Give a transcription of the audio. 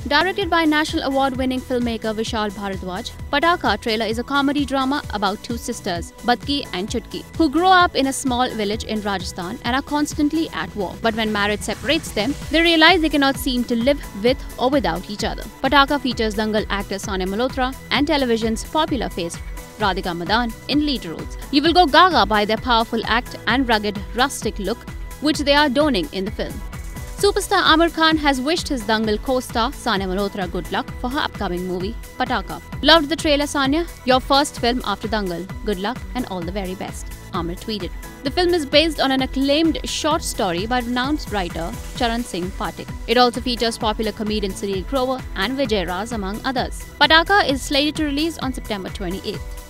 Directed by National Award-winning filmmaker Vishal Bhardwaj, Pataakha trailer is a comedy drama about two sisters, Badki and Chhutki, who grow up in a small village in Rajasthan and are constantly at war. But when marriage separates them, they realize they cannot seem to live with or without each other. Pataakha features Dangal actor Sanya Malhotra and television's popular face Radhika Madan in lead roles. You will go gaga by their powerful act and rugged, rustic look, which they are donning in the film. Superstar Aamir Khan has wished his Dangal co-star Sanya Malhotra good luck for her upcoming movie, Pataakha. Loved the trailer, Sanya. Your first film after Dangal. Good luck and all the very best, Aamir tweeted. The film is based on an acclaimed short story by renowned writer Charan Singh Pathak. It also features popular comedian Sunil Grover and Vijay Raz among others. Pataakha is slated to release on September 28th.